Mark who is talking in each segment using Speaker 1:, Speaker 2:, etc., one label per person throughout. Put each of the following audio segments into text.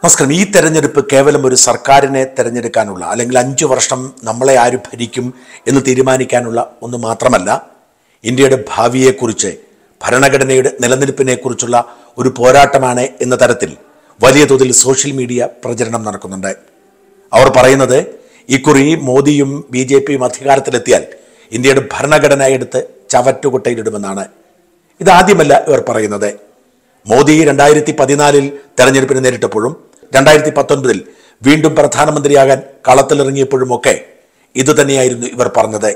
Speaker 1: നമസ്കാരം. ഈ തെരഞ്ഞെടുപ്പ് കേവലം ഒരു സർക്കാരിനെ തെരഞ്ഞെടുക്കാനുള്ള അല്ലെങ്കിൽ 5 വർഷം നമ്മളെ ആര് ഭരിക്കും എന്ന് തീരുമാനിക്കാനുള്ള ഒന്ന് മാത്രമല്ല, ഇന്ത്യയുടെ ഭാവിയെക്കുറിച്ച്, ഭരണഘടനയുടെ നിലനിൽപ്പിനെക്കുറിച്ചുള്ള ഒരു പോരാട്ടമാണ് എന്ന തരത്തിൽ വലിയ തോതിൽ സോഷ്യൽ മീഡിയ പ്രചരണം നടക്കുന്നുണ്ട്. അവർ പറയുന്നത് ഇക്കുറി മോദിയും BJPയും അധികാരത്തിലെത്തിയാൽ ഇന്ത്യയുടെ ഭരണഘടന എടുത്ത് ചവറ്റുകുട്ടയിലിടുമെന്നാണ്. ഇതാദ്യമല്ല ഇവർ പറയുന്നത്. മോദി 2014 തെരഞ്ഞെടുപ്പിന് നേരിട്ടപ്പോഴും 2019 വീണ്ടും പ്രധാനമന്ത്രിയാകാൻ കളത്തിലിറങ്ങിയപ്പോഴുമൊക്കെ ഇതുതന്നെയായിരുന്നു ഇവർ പറഞ്ഞത്.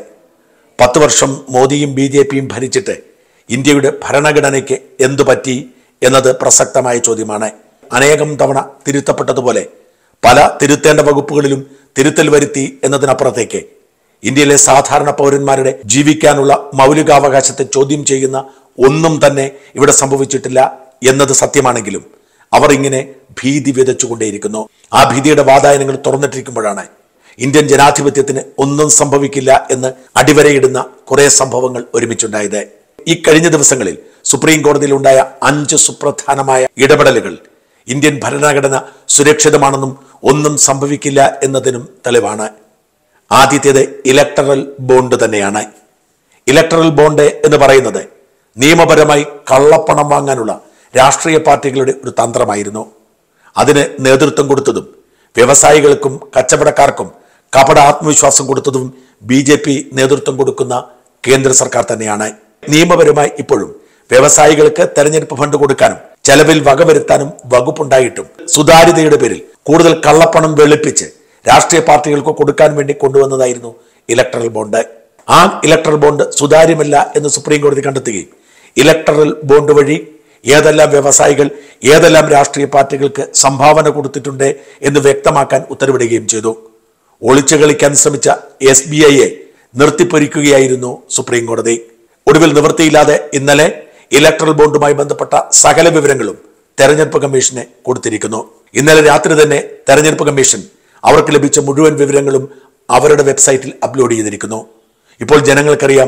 Speaker 1: 10 വർഷം മോദിയും BJPയും ഭരിച്ചിട്ട് ഇന്ത്യയുടെ ഭരണഘടനയ്ക്ക് എന്തു പറ്റി എന്നത് പ്രസക്തമായ ചോദ്യമാണ്. അനേകം തവണ തിരുത്തപ്പെട്ടതുപോലെ പല തിരുത്തേണ്ട വകുപ്പുകളിലും തിരുത്തൽ വരുത്തി എന്നതിനപ്പുറത്തേക്ക് ഇന്ത്യയിലെ സാധാരണ പൗരന്മാരുടെ ജീവിക്കാനുള്ള മൗലികാവകാശത്തെ ചോദ്യം ചെയ്യുന്ന ഒന്നും തന്നെ ഇവിടെ സംഭവിച്ചിട്ടില്ല എന്നത് സത്യമാണെങ്കിലും അവർ ഇങ്ങനെ ഭീതി വിതച്ചുകൊണ്ടേയിരിക്കുന്നു. ആ ഭീതിയുടെ വാതായനങ്ങൾ തുറന്നിട്ടിരിക്കുമ്പോഴാണ് ഇന്ത്യൻ ജനാധിപത്യത്തിന് ഒന്നും സംഭവിക്കില്ല എന്ന് അടിവരയിടുന്ന കുറെ സംഭവങ്ങൾ ഒരുമിച്ചുണ്ടായത്. ഈ കഴിഞ്ഞ ദിവസങ്ങളിൽ സുപ്രീം കോടതിയിൽ ഉണ്ടായ 5 സുപ്രധാനമായ ഇടപെടലുകൾ ഇന്ത്യൻ ഭരണഘടന സുരക്ഷിതമാണെന്നും ഒന്നും സംഭവിക്കില്ല എന്നതിനും തെളിവാണ്. ആദ്യത്തേത് ഇലക്ടറൽ ബോണ്ട് തന്നെയാണ്. ഇലക്ടറൽ ബോണ്ട് എന്ന് പറയുന്നത് നിയമപരമായി കള്ളപ്പണം വാങ്ങാനുള്ള രാഷ്ട്രീയ പാർട്ടികളുടെ ഒരു തന്ത്രമായിരുന്നു. അതിന് നേതൃത്വം കൊടുത്തതും വ്യവസായികൾക്കും കച്ചവടക്കാർക്കും കപട ആത്മവിശ്വാസം കൊടുത്തതും BJP നേതൃത്വം കൊടുക്കുന്ന കേന്ദ്ര സർക്കാർ തന്നെയാണ്. നിയമപരമായി ഇപ്പോഴും വ്യവസായികൾക്ക് തെരഞ്ഞെടുപ്പ് ഫണ്ട് കൊടുക്കാനും ചെലവിൽ വകവരുത്താനും വകുപ്പുണ്ടായിട്ടും സുതാര്യതയുടെ പേരിൽ കൂടുതൽ കള്ളപ്പണം വെളുപ്പിച്ച് രാഷ്ട്രീയ പാർട്ടികൾക്ക് കൊടുക്കാൻ വേണ്ടി കൊണ്ടുവന്നതായിരുന്നു ഇലക്ടറൽ ബോണ്ട്. ആ ഇലക്ടറൽ ബോണ്ട് സുതാര്യമല്ല എന്ന് സുപ്രീം കോടതി കണ്ടെത്തുകയും ഇലക്ടറൽ ബോണ്ട് വഴി ഏതെല്ലാം വ്യവസായികൾ ഏതെല്ലാം രാഷ്ട്രീയ പാർട്ടികൾക്ക് സംഭാവന കൊടുത്തിട്ടുണ്ട് എന്ന് വ്യക്തമാക്കാൻ ഉത്തരവിടുകയും ചെയ്തു. ഒളിച്ചു കളിക്കാൻ ശ്രമിച്ച SBIയെ നിർത്തിപ്പൊരിക്കുകയായിരുന്നു സുപ്രീം കോടതി. ഒടുവിൽ നിവൃത്തിയില്ലാതെ ഇന്നലെ ഇലക്ടറൽ ബോണ്ടുമായി ബന്ധപ്പെട്ട സകല വിവരങ്ങളും തെരഞ്ഞെടുപ്പ് കമ്മീഷന് കൊടുത്തിരിക്കുന്നു. ഇന്നലെ രാത്രി തന്നെ തെരഞ്ഞെടുപ്പ് കമ്മീഷൻ അവർക്ക് ലഭിച്ച മുഴുവൻ വിവരങ്ങളും അവരുടെ വെബ്സൈറ്റിൽ അപ്ലോഡ് ചെയ്തിരിക്കുന്നു. ഇപ്പോൾ ജനങ്ങൾക്കറിയാം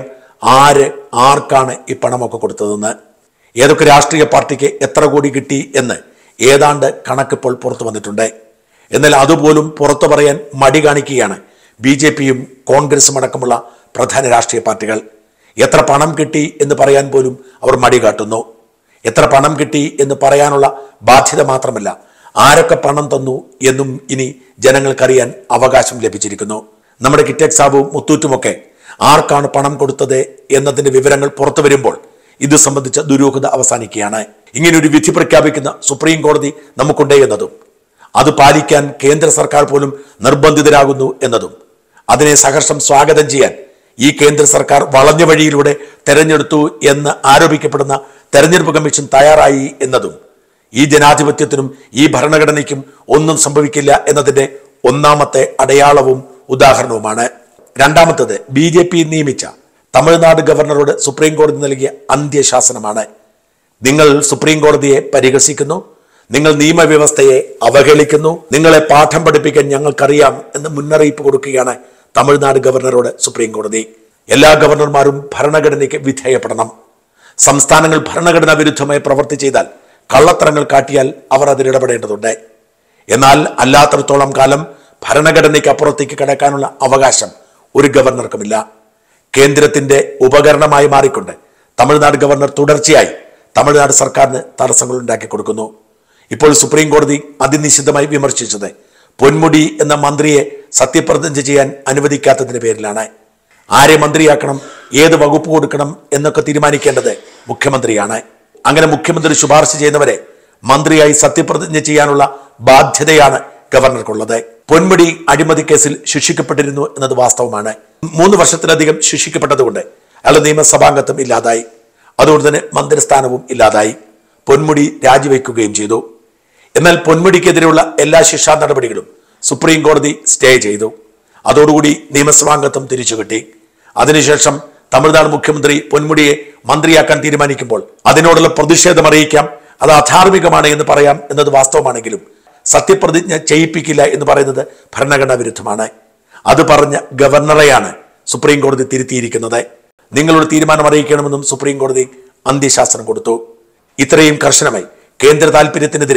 Speaker 1: ആർക്കാണ് ഈ പണമൊക്കെ കൊടുത്തതെന്ന്, ഏതൊക്കെ രാഷ്ട്രീയ പാർട്ടിക്ക് എത്ര കോടി കിട്ടി എന്ന് ഏതാണ്ട് കണക്കിപ്പോൾ പുറത്തു വന്നിട്ടുണ്ട്. എന്നാൽ അതുപോലും പുറത്തു പറയാൻ മടി കാണിക്കുകയാണ് BJPയും കോൺഗ്രസും അടക്കമുള്ള പ്രധാന രാഷ്ട്രീയ പാർട്ടികൾ. എത്ര പണം കിട്ടി എന്ന് പറയാൻ പോലും അവർ മടി കാട്ടുന്നു. എത്ര പണം കിട്ടി എന്ന് പറയാനുള്ള ബാധ്യത മാത്രമല്ല, ആരൊക്കെ പണം തന്നു എന്നും ഇനി ജനങ്ങൾക്കറിയാൻ അവകാശം ലഭിച്ചിരിക്കുന്നു. നമ്മുടെ കിറ്റക് സാബുവും മുത്തൂറ്റുമൊക്കെ ആർക്കാണ് പണം കൊടുത്തത് എന്നതിന്റെ വിവരങ്ങൾ പുറത്തു വരുമ്പോൾ ഇത് സംബന്ധിച്ച ദുരൂഹത അവസാനിക്കുകയാണ്. ഇങ്ങനൊരു വിധി പ്രഖ്യാപിക്കുന്ന സുപ്രീം കോടതി നമുക്കുണ്ട് എന്നതും അത് പാലിക്കാൻ കേന്ദ്ര സർക്കാർ പോലും നിർബന്ധിതരാകുന്നു എന്നതും അതിനെ സഹർഷം സ്വാഗതം ചെയ്യാൻ ഈ കേന്ദ്ര സർക്കാർ വളഞ്ഞ വഴിയിലൂടെ തെരഞ്ഞെടുത്തു എന്ന് ആരോപിക്കപ്പെടുന്ന തെരഞ്ഞെടുപ്പ് കമ്മീഷൻ തയ്യാറായി എന്നതും ഈ ജനാധിപത്യത്തിനും ഈ ഭരണഘടനയ്ക്കും ഒന്നും സംഭവിക്കില്ല എന്നതിന്റെ ഒന്നാമത്തെ അടയാളവും ഉദാഹരണവുമാണ്. രണ്ടാമത്തത് BJP നിയമിച്ച തമിഴ്നാട് ഗവർണറോട് സുപ്രീം കോടതി നൽകിയ അന്ത്യശാസനമാണ്. നിങ്ങൾ സുപ്രീം കോടതിയെ പരിഹസിക്കുന്നു, നിങ്ങൾ നിയമവ്യവസ്ഥയെ അവഹേളിക്കുന്നു, നിങ്ങളെ പാഠം പഠിപ്പിക്കാൻ ഞങ്ങൾക്കറിയാം എന്ന് മുന്നറിയിപ്പ് കൊടുക്കുകയാണ് തമിഴ്നാട് ഗവർണറോട് സുപ്രീം കോടതി. എല്ലാ ഗവർണർമാരും ഭരണഘടനയ്ക്ക് വിധേയപ്പെടണം. സംസ്ഥാനങ്ങൾ ഭരണഘടനാ വിരുദ്ധമായി പ്രവൃത്തി ചെയ്താൽ, കള്ളത്തരങ്ങൾ കാട്ടിയാൽ അവർ അതിലിടപെടേണ്ടതുണ്ട്. എന്നാൽ അല്ലാത്തടത്തോളം കാലം ഭരണഘടനയ്ക്ക് അപ്പുറത്തേക്ക് കടക്കാനുള്ള അവകാശം ഒരു ഗവർണർക്കുമില്ല. കേന്ദ്രത്തിന്റെ ഉപകരണമായി മാറിക്കൊണ്ട് തമിഴ്നാട് ഗവർണർ തുടർച്ചയായി തമിഴ്നാട് സർക്കാരിന് തടസ്സങ്ങൾ ഉണ്ടാക്കി കൊടുക്കുന്നു. ഇപ്പോൾ സുപ്രീം കോടതി അതിനിശിതമായി വിമർശിച്ചത് പൊന്മുടി എന്ന മന്ത്രിയെ സത്യപ്രതിജ്ഞ ചെയ്യാൻ അനുവദിക്കാത്തതിന്റെ പേരിലാണ്. ആരെ മന്ത്രിയാക്കണം, ഏത് വകുപ്പ് കൊടുക്കണം എന്നൊക്കെ തീരുമാനിക്കേണ്ടത് മുഖ്യമന്ത്രിയാണ്. അങ്ങനെ മുഖ്യമന്ത്രി ശുപാർശ ചെയ്യുന്നവരെ മന്ത്രിയായി സത്യപ്രതിജ്ഞ ചെയ്യാനുള്ള ബാധ്യതയാണ് ഗവർണർക്കുള്ളത്. പൊന്മുടി അഴിമതി കേസിൽ ശിക്ഷിക്കപ്പെട്ടിരുന്നു എന്നത് വാസ്തവമാണ്. 3 വർഷത്തിലധികം ശിക്ഷിക്കപ്പെട്ടതുകൊണ്ട് അയാൾ നിയമസഭാംഗത്വം ഇല്ലാതായി. അതുകൊണ്ട് തന്നെ മന്ത്രിസ്ഥാനവും ഇല്ലാതായി. പൊന്മുടി രാജിവെക്കുകയും ചെയ്തു. എന്നാൽ പൊന്മുടിക്കെതിരെയുള്ള എല്ലാ ശിക്ഷാ നടപടികളും സുപ്രീം കോടതി സ്റ്റേ ചെയ്തു. അതോടുകൂടി നിയമസഭാംഗത്വം തിരിച്ചു കിട്ടി. അതിനുശേഷം തമിഴ്നാട് മുഖ്യമന്ത്രി പൊന്മുടിയെ മന്ത്രിയാക്കാൻ തീരുമാനിക്കുമ്പോൾ അതിനോടുള്ള പ്രതിഷേധം അറിയിക്കാം, അത് അധാർമികമാണ് എന്ന് പറയാം എന്നത് വാസ്തവമാണെങ്കിലും സത്യപ്രതിജ്ഞ ചെയ്യിപ്പിക്കില്ല എന്ന് പറയുന്നത് ഭരണഘടനാ വിരുദ്ധമാണ്. അത് പറഞ്ഞ ഗവർണറെയാണ് സുപ്രീം കോടതി തിരുത്തിയിരിക്കുന്നത്. നിങ്ങളുടെ തീരുമാനം അറിയിക്കണമെന്നും സുപ്രീം കോടതി അന്ത്യശാസനം കൊടുത്തു. ഇത്രയും കർശനമായി കേന്ദ്ര താല്പര്യത്തിനെതിരെ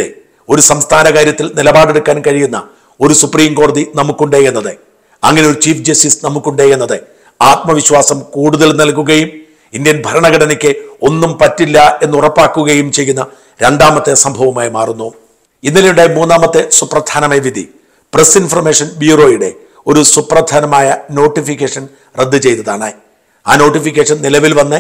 Speaker 1: ഒരു സംസ്ഥാന കാര്യത്തിൽ നിലപാടെടുക്കാൻ കഴിയുന്ന ഒരു സുപ്രീം കോടതി നമുക്കുണ്ട് എന്നത്, അങ്ങനെ ഒരു ചീഫ് ജസ്റ്റിസ് നമുക്കുണ്ട് എന്നത് ആത്മവിശ്വാസം കൂടുതൽ നൽകുകയും ഇന്ത്യൻ ഭരണഘടനയ്ക്ക് ഒന്നും പറ്റില്ല എന്ന് ഉറപ്പാക്കുകയും ചെയ്യുന്ന രണ്ടാമത്തെ സംഭവമായി മാറുന്നു. ഇന്നലെയുണ്ടായ മൂന്നാമത്തെ സുപ്രധാനമായ വിധി പ്രസ് ഇൻഫർമേഷൻ ബ്യൂറോയുടെ ഒരു സുപ്രധാനമായ നോട്ടിഫിക്കേഷൻ റദ്ദ് ചെയ്തതാണ്. ആ നോട്ടിഫിക്കേഷൻ നിലവിൽ വന്ന്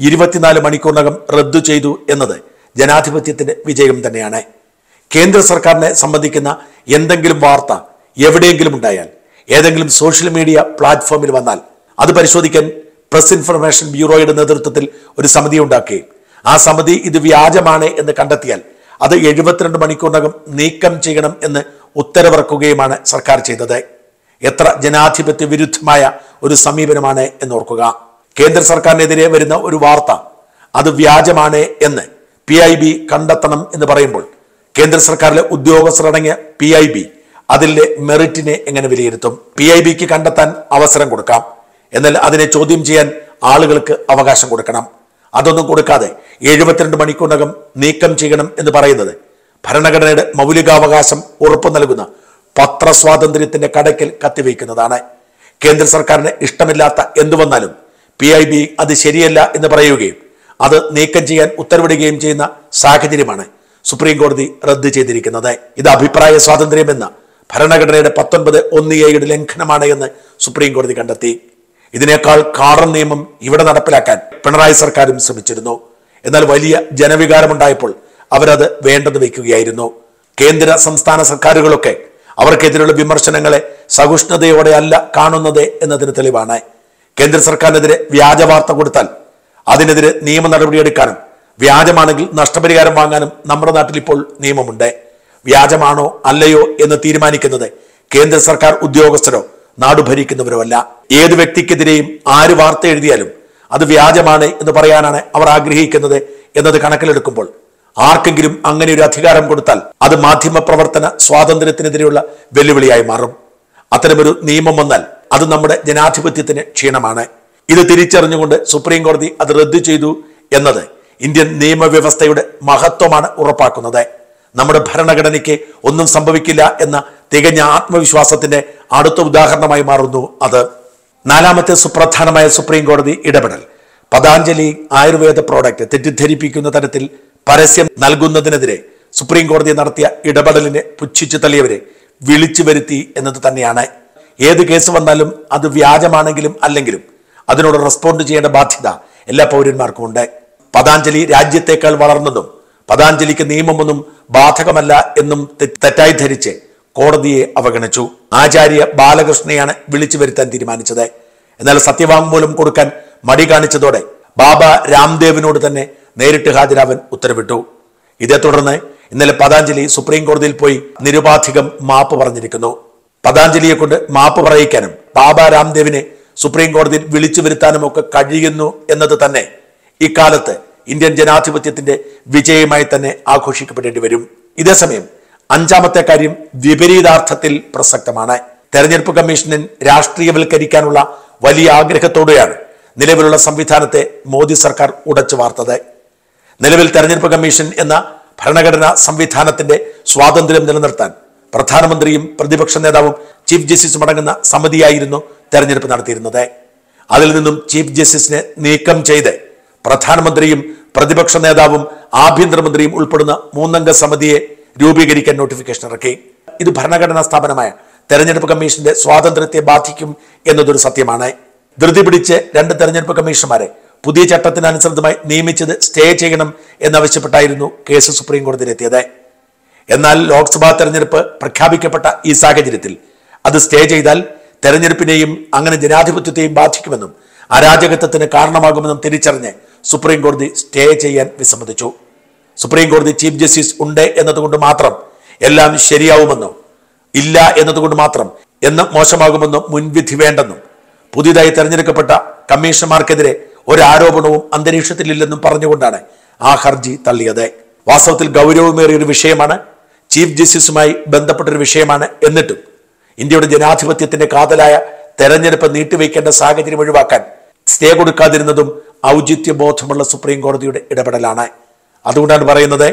Speaker 1: 24 മണിക്കൂറിനകം റദ്ദു ചെയ്തു എന്നത് ജനാധിപത്യത്തിന്റെ വിജയം തന്നെയാണ്. കേന്ദ്ര സർക്കാരിനെ സംബന്ധിക്കുന്ന എന്തെങ്കിലും വാർത്ത എവിടെയെങ്കിലും ഉണ്ടായാൽ, ഏതെങ്കിലും സോഷ്യൽ മീഡിയ പ്ലാറ്റ്ഫോമിൽ വന്നാൽ അത് പരിശോധിക്കാൻ പ്രസ് ഇൻഫർമേഷൻ ബ്യൂറോയുടെ നേതൃത്വത്തിൽ ഒരു സമിതി ഉണ്ടാക്കുകയും ആ സമിതി ഇത് വ്യാജമാണ് എന്ന് കണ്ടെത്തിയാൽ അത് 72 മണിക്കൂറിനകം നീക്കം ചെയ്യണം എന്ന് ഉത്തരവിറക്കുകയുമാണ് സർക്കാർ ചെയ്തത്. എത്ര ജനാധിപത്യ വിരുദ്ധമായ ഒരു സമീപനമാണ് എന്നോർക്കുക. കേന്ദ്ര സർക്കാരിനെതിരെ വരുന്ന ഒരു വാർത്ത അത് വ്യാജമാണ് എന്ന് PIB കണ്ടെത്തണം എന്ന് പറയുമ്പോൾ കേന്ദ്ര സർക്കാരിലെ ഉദ്യോഗസ്ഥരടങ്ങിയ PIB അതിലെ മെറിറ്റിനെ എങ്ങനെ വിലയിരുത്തും? PIBക്ക് കണ്ടെത്താൻ അവസരം കൊടുക്കാം, എന്നാൽ അതിനെ ചോദ്യം ചെയ്യാൻ ആളുകൾക്ക് അവകാശം കൊടുക്കണം. അതൊന്നും കൊടുക്കാതെ 72 മണിക്കൂറിനകം നീക്കം ചെയ്യണം എന്ന് പറയുന്നത് ഭരണഘടനയുടെ മൗലികാവകാശം ഉറപ്പു നൽകുന്ന പത്രസ്വാതന്ത്ര്യത്തിന്റെ കടയ്ക്കൽ കത്തിവയ്ക്കുന്നതാണ്. കേന്ദ്ര സർക്കാരിന് ഇഷ്ടമില്ലാത്ത എന്തു വന്നാലും PIB അത് ശരിയല്ല എന്ന് പറയുകയും അത് നീക്കം ചെയ്യാൻ ഉത്തരവിടുകയും ചെയ്യുന്ന സാഹചര്യമാണ് സുപ്രീം കോടതി റദ്ദ് ചെയ്തിരിക്കുന്നത്. ഇത് അഭിപ്രായ സ്വാതന്ത്ര്യമെന്ന ഭരണഘടനയുടെ 19(1)(a) ലംഘനമാണ് എന്ന് സുപ്രീം കോടതി കണ്ടെത്തി. ഇതിനേക്കാൾ കാടൻ നിയമം ഇവിടെ നടപ്പിലാക്കാൻ പിണറായി സർക്കാരും ശ്രമിച്ചിരുന്നു. എന്നാൽ വലിയ ജനവികാരമുണ്ടായപ്പോൾ അവരത് വേണ്ടെന്ന് വയ്ക്കുകയായിരുന്നു. കേന്ദ്ര സംസ്ഥാന സർക്കാരുകളൊക്കെ അവർക്കെതിരെയുള്ള വിമർശനങ്ങളെ സഹിഷ്ണുതയോടെ അല്ല കാണുന്നത് എന്നതിന് തെളിവാണ്. കേന്ദ്ര സർക്കാരിനെതിരെ വ്യാജ വാർത്ത കൊടുത്താൽ അതിനെതിരെ നിയമ നടപടിയെടുക്കാനും വ്യാജമാണെങ്കിൽ നഷ്ടപരിഹാരം വാങ്ങാനും നമ്മുടെ നാട്ടിൽ ഇപ്പോൾ നിയമമുണ്ട്. വ്യാജമാണോ അല്ലയോ എന്ന് തീരുമാനിക്കുന്നത് കേന്ദ്ര സർക്കാർ ഉദ്യോഗസ്ഥരോ നാടു ഭരിക്കുന്നവരോ അല്ല. ഏത് വ്യക്തിക്കെതിരെയും ആര് വാർത്ത എഴുതിയാലും അത് വ്യാജമാണ് എന്ന് പറയാനാണ് അവർ ആഗ്രഹിക്കുന്നത് എന്നത് കണക്കിലെടുക്കുമ്പോൾ ആർക്കെങ്കിലും അങ്ങനെ ഒരു അധികാരം കൊടുത്താൽ അത് മാധ്യമ പ്രവർത്തന സ്വാതന്ത്ര്യത്തിനെതിരെയുള്ള വെല്ലുവിളിയായി മാറും. അത്തരമൊരു നിയമം വന്നാൽ അത് നമ്മുടെ ജനാധിപത്യത്തിന് ക്ഷീണമാണ്. ഇത് തിരിച്ചറിഞ്ഞുകൊണ്ട് സുപ്രീം കോടതി അത് റദ്ദു ചെയ്തു എന്നത് ഇന്ത്യൻ നിയമവ്യവസ്ഥയുടെ മഹത്വമാണ് ഉറപ്പാക്കുന്നത്. നമ്മുടെ ഭരണഘടനയ്ക്ക് ഒന്നും സംഭവിക്കില്ല എന്ന തികഞ്ഞ ആത്മവിശ്വാസത്തിന്റെ അടുത്ത ഉദാഹരണമായി മാറുന്നു അത്. നാലാമത്തെ സുപ്രധാനമായ സുപ്രീം കോടതി ഇടപെടൽ പതാഞ്ജലി ആയുർവേദ പ്രോഡക്റ്റ് തെറ്റിദ്ധരിപ്പിക്കുന്ന തരത്തിൽ പരസ്യം നൽകുന്നതിനെതിരെ സുപ്രീം കോടതി നടത്തിയ ഇടപെടലിനെ പുച്ഛിച്ചു തള്ളിയവരെ വിളിച്ചു വരുത്തി എന്നത് തന്നെയാണ്. ഏത് കേസ് വന്നാലും അത് വ്യാജമാണെങ്കിലും അല്ലെങ്കിലും അതിനോട് റെസ്പോണ്ട് ചെയ്യേണ്ട ബാധ്യത എല്ലാ പൗരന്മാർക്കും ഉണ്ട്. പതാഞ്ജലി രാജ്യത്തേക്കാൾ വളർന്നതും പതാഞ്ജലിക്ക് നിയമമൊന്നും ബാധകമല്ല എന്നും തെറ്റായി ധരിച്ച് കോടതിയെ അവഗണിച്ചു. ആചാര്യ ബാലകൃഷ്ണനെയാണ് വിളിച്ചു വരുത്താൻ തീരുമാനിച്ചത്. എന്നാൽ സത്യവാങ്മൂലം കൊടുക്കാൻ മടി കാണിച്ചതോടെ ബാബ രാംദേവിനോട് തന്നെ നേരിട്ട് ഹാജരാവാൻ ഉത്തരവിട്ടു. ഇതേ തുടർന്ന് ഇന്നലെ പതാഞ്ജലി സുപ്രീം കോടതിയിൽ പോയി നിരുപാധികം മാപ്പ് പറഞ്ഞിരിക്കുന്നു. പതാഞ്ജലിയെ കൊണ്ട് മാപ്പ് പറയിക്കാനും ബാബ രാംദേവിനെ സുപ്രീം കോടതിയിൽ വിളിച്ചു വരുത്താനും ഒക്കെ കഴിയുന്നു എന്നത് തന്നെ ഇക്കാലത്ത് ഇന്ത്യൻ ജനാധിപത്യത്തിന്റെ വിജയമായി തന്നെ ആഘോഷിക്കപ്പെടേണ്ടി വരും. ഇതേസമയം അഞ്ചാമത്തെ കാര്യം വിപരീതാർത്ഥത്തിൽ പ്രസക്തമാണ്. തെരഞ്ഞെടുപ്പ് കമ്മീഷനെ രാഷ്ട്രീയവൽക്കരിക്കാനുള്ള വലിയ ആഗ്രഹത്തോടെയാണ് നിലവിലുള്ള സംവിധാനത്തെ മോദി സർക്കാർ ഉടച്ചു വാർത്തത്. നിലവിൽ തെരഞ്ഞെടുപ്പ് കമ്മീഷൻ എന്ന ഭരണഘടനാ സംവിധാനത്തിന്റെ സ്വാതന്ത്ര്യം നിലനിർത്താൻ പ്രധാനമന്ത്രിയും പ്രതിപക്ഷ നേതാവും ചീഫ് ജസ്റ്റിസും അടങ്ങുന്ന സമിതിയായിരുന്നു തെരഞ്ഞെടുപ്പ് നടത്തിയിരുന്നത്. അതിൽ നിന്നും ചീഫ് ജസ്റ്റിസിനെ നീക്കം ചെയ്ത് പ്രധാനമന്ത്രിയും പ്രതിപക്ഷ നേതാവും ആഭ്യന്തരമന്ത്രിയും ഉൾപ്പെടുന്ന 3-അംഗ സമിതിയെ രൂപീകരിക്കാൻ നോട്ടിഫിക്കേഷൻ ഇറക്കി. ഇത് ഭരണഘടനാ സ്ഥാപനമായ തെരഞ്ഞെടുപ്പ് കമ്മീഷന്റെ സ്വാതന്ത്ര്യത്തെ ബാധിക്കും എന്നതൊരു സത്യമാണ്. ധൃതി പിടിച്ച് 2 തെരഞ്ഞെടുപ്പ് കമ്മീഷണർമാരെ പുതിയ ചട്ടത്തിനനുസൃതമായി നിയമിച്ചത് സ്റ്റേ ചെയ്യണം എന്നാവശ്യപ്പെട്ടായിരുന്നു കേസ് സുപ്രീം കോടതിയിലെത്തിയത്. എന്നാൽ ലോക്സഭാ തെരഞ്ഞെടുപ്പ് പ്രഖ്യാപിക്കപ്പെട്ട ഈ സാഹചര്യത്തിൽ അത് സ്റ്റേ ചെയ്താൽ തെരഞ്ഞെടുപ്പിനെയും അങ്ങനെ ജനാധിപത്യത്തെയും ബാധിക്കുമെന്നും അരാജകത്വത്തിന് കാരണമാകുമെന്നും തിരിച്ചറിഞ്ഞ് സുപ്രീം കോടതി സ്റ്റേ ചെയ്യാൻ വിസമ്മതിച്ചു. സുപ്രീം കോടതി ചീഫ് ജസ്റ്റിസ് ഉണ്ട് എന്നതുകൊണ്ട് മാത്രം എല്ലാം ശരിയാവുമെന്നോ ഇല്ല എന്നതുകൊണ്ട് മാത്രം എന്ന് മോശമാകുമെന്നോ മുൻവിധി വേണ്ടെന്നും പുതിയതായി തെരഞ്ഞെടുക്കപ്പെട്ട കമ്മീഷണർമാർക്കെതിരെ ഒരു ആരോപണവും അന്തരീക്ഷത്തിലില്ലെന്നും പറഞ്ഞുകൊണ്ടാണ് ആ ഹർജി തള്ളിയത്. വാസ്തവത്തിൽ ഗൗരവമേറിയൊരു വിഷയമാണ്, ചീഫ് ജസ്റ്റിസുമായി ബന്ധപ്പെട്ടൊരു വിഷയമാണ്. എന്നിട്ടും ഇന്ത്യയുടെ ജനാധിപത്യത്തിന്റെ കാതലായ തെരഞ്ഞെടുപ്പ് നീട്ടിവെക്കേണ്ട സാഹചര്യം ഒഴിവാക്കാൻ സ്റ്റേ കൊടുക്കാതിരുന്നതും ഔചിത്യബോധമുള്ള സുപ്രീം കോടതിയുടെ ഇടപെടലാണ്. അതുകൊണ്ടാണ് പറയുന്നത്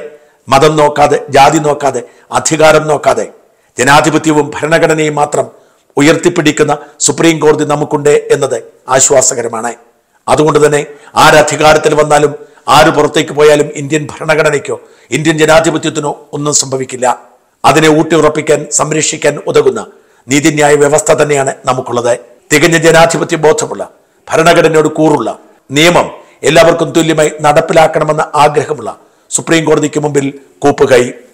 Speaker 1: മതം നോക്കാതെ, ജാതി നോക്കാതെ, അധികാരം നോക്കാതെ ജനാധിപത്യവും ഭരണഘടനയും മാത്രം ഉയർത്തിപ്പിടിക്കുന്ന സുപ്രീം കോടതി നമുക്കുണ്ട് എന്നത് ആശ്വാസകരമാണ്. അതുകൊണ്ട് തന്നെ ആരധികാരത്തിൽ വന്നാലും ആര് പുറത്തേക്ക് പോയാലും ഇന്ത്യൻ ഭരണഘടനയ്ക്കോ ഇന്ത്യൻ ജനാധിപത്യത്തിനോ ഒന്നും സംഭവിക്കില്ല. അതിനെ ഊട്ടിയുറപ്പിക്കാൻ, സംരക്ഷിക്കാൻ ഉതകുന്ന നീതിന്യായ വ്യവസ്ഥ തന്നെയാണ് നമുക്കുള്ളത്. തികഞ്ഞ ജനാധിപത്യ ബോധമുള്ള, ഭരണഘടനയോട് കൂറുള്ള, നിയമം എല്ലാവർക്കും തുല്യമായി നടപ്പിലാക്കണമെന്ന ആഗ്രഹമുള്ള സുപ്രീം കോടതിക്ക് മുമ്പിൽ കൂപ്പുകൈ.